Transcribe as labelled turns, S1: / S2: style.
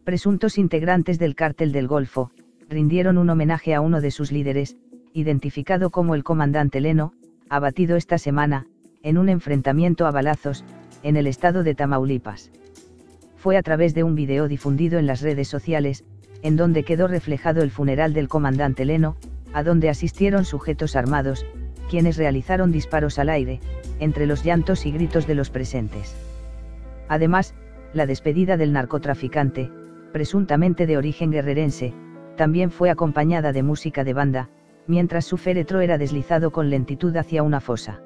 S1: Presuntos integrantes del Cártel del Golfo, rindieron un homenaje a uno de sus líderes, identificado como el comandante Leno, abatido esta semana, en un enfrentamiento a balazos, en el estado de Tamaulipas. Fue a través de un video difundido en las redes sociales, en donde quedó reflejado el funeral del comandante Leno, a donde asistieron sujetos armados, quienes realizaron disparos al aire, entre los llantos y gritos de los presentes. Además, la despedida del narcotraficante, presuntamente de origen guerrerense, también fue acompañada de música de banda, mientras su féretro era deslizado con lentitud hacia una fosa.